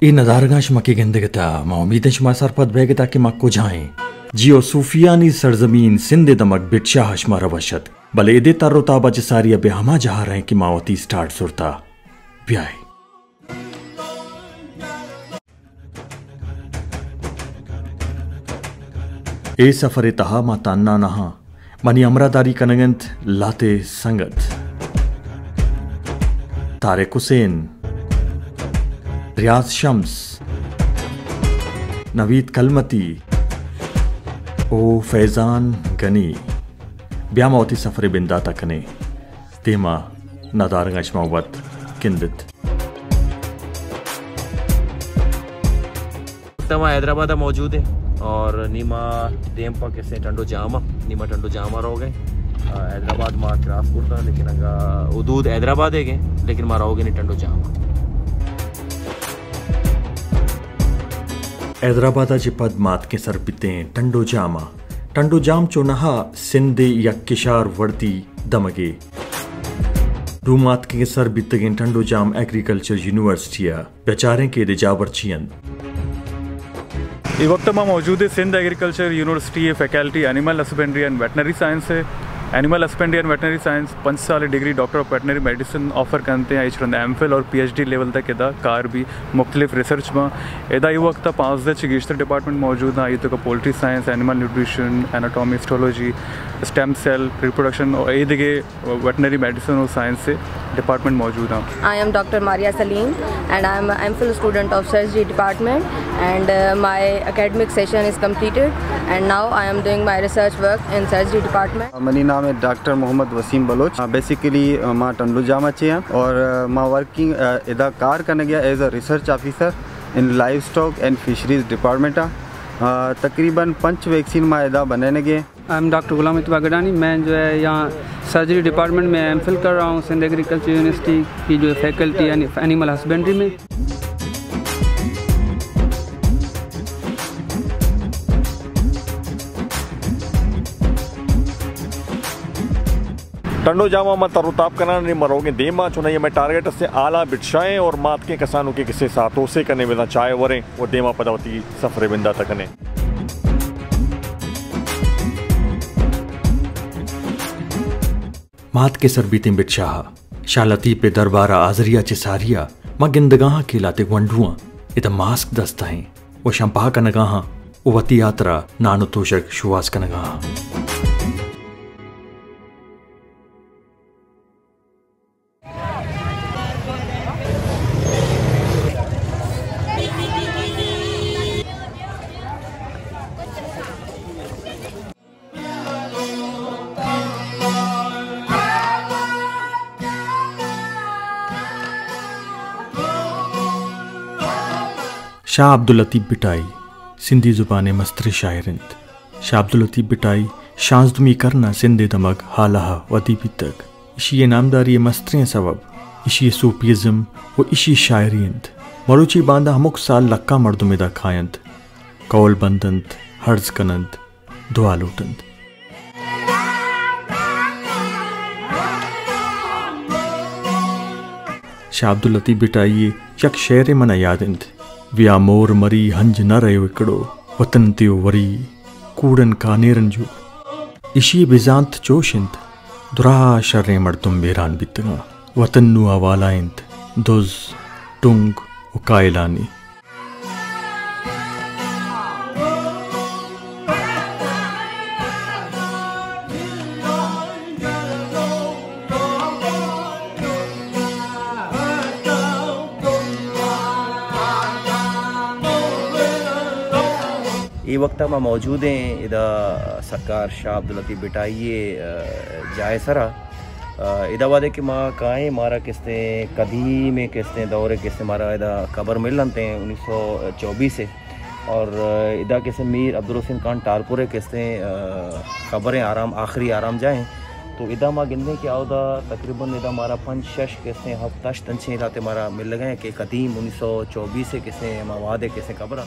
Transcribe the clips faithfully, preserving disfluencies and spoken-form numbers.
इन नदारगाश मकी गिंदगता मा उम्मीदें शुमा सरपत बेगता कि मक्को जाएं जियो सूफियानी सरजमीन सिंध दमक बिटशा हशमा रवशत भले इदे तर्रोता बच सारी अबे हमा जहा रहे कि मावती स्टार्ट सुरता ब्याय ए सफर तहा मा तान्ना नहा मनी अमरादारी कनगंत लाते संगत तारिक हुसैन रियाज शम्स नवीद कलमती ओ फैजान गनी ब्यामावती सफर बिंदा तकने तेमा नदारगश मोहब्बत किंदत तमा हैदराबाद मौजूद है और नीमा देम पा कैसे टंडो जामा नीमा टंडो जामा रहो गए हैदराबाद माँ क्रॉस करता लेकिन अगर उदूद हैदराबाद है गए लेकिन माँ रहोगे नहीं टंडो जामा हैदराबाद पद मात के सर पिते टंडो जामा टंडो जाम चुनहा सिंधे या किशार वर्दी दमगे रूमात के सर बितगे टंडो जाम एग्रीकल्चर यूनिवर्सिटी बेचारे के रिजावर चियन इस वक्त में मौजूद है सिंध एग्रीकल्चर यूनिवर्सिटी है faculty animal husbandry and veterinary science है animal husbandry and veterinary science पंच साल degree doctor of veterinary medicine offer करते हैं इस एम फिल और पी एच डी लेवल तक इदा कार भी मुख्तलिफ रिसर्च में इदा ये वक्त पाँच दस चिकित्सा डिपार्टमेंट मौजूद है ये तो poultry science animal nutrition anatomy histology stem cell reproduction और ये दिखे वेटनरी मेडिसिन और साइंस से डिपार्टमेंट मौजूद हैं। I am Doctor Maria Salim and I am a M Phil student of surgery department and uh, my academic session is completed and now I am doing my research work in surgery department. मनी नाम है doctor Mohammad Wasim Baloch basically माँ टंडू जामा चाहिए और माँ working इदा कार करने गया as a research officer in livestock and fisheries department तकरीबन पंच वैक्सीन माँ इदा बनाने गए। I am doctor Ghulam Itba Gadani मैं जो है यहाँ सर्जरी डिपार्टमेंट में एम फिल कर रहा हूँ सिंध एग्रीकल्चर यूनिवर्सिटी की जो फैकल्टी यानी एनिमल हस्बेंड्री में। टंडो जामा में तरुताब करना नहीं मरोगे देमा चुनाई में टारगेट से आला बिटशाएं और मात के किसानों के किसे साथों से करने में चाय वरें वो देमा पदावती सफरे बिंदा तकने मात के सर बीते बिटशाह शालती पे दरबारा आजरिया चिसारिया माँ गिंदगाह के लाते वंडुआ इधर मास्क दस्ता है वो शंपा का नगाह वो वती यात्रा नानो तोशक शुवास का नगाह शाह अब्दुल लतीफ़ बिटाई सिंधी ज़ुबान मस्तर शायरिंद शाह अब्दुल लतीफ़ बिटाई शांजदुमी करना सिंधे दमग हालहा वदीबी तक इशी नामदारी मस्तरें सबब इशी सूफिज़म व इशी शायरिंद मरुची बांदा हमुक साल लक्का मर्दुमिदा खायंद कौल बंदंद हर्ज कनंद दुआ लूटंद शाह अब्दुल लतीफ़ बिटाई यक शेर मना यादिंद विया मोर मरी हंज न रहो इकड़ो वतन त्यो वरी कूड़न कानेरन जो इशी बिजांत चोशिंद दुरा शर्रे मर्दुम बेरान बितगा वतन नु अवालाइंद दुज टुंग उकायलानी ये वक्त में मौजूद हैं इदा सरकार शाह अब्दुल लतीफ़ बिटाई जाए सरा इदा वादे कि माँ काएँ मारा किस्ते कदी में किस्ते दौरे किस्ते मारा इदा कबर मिल लनते हैं उन्नीस सौ चौबीस से और इदा किस्ते मीर अब्दुल हुसैन खान टारपुरे किस्ते कबरें आराम आखिरी आराम जाएँ तो इदा माँ गिनने के आवदा तकरीबन इदा मारा पंच शश किस्ते हफ्ताश तंछे इलाते मारा मिल गए कि कदीम उन्नीस सौ चौबीस से किस्ते माँ वादे किस्ते कबरा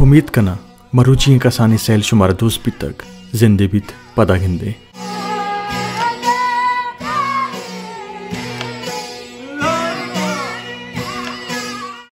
उम्मीद कना मरुचियाँ कसानी सैल शुमारा दोस्त भी तक जिंदे बीत पदा गिंदे।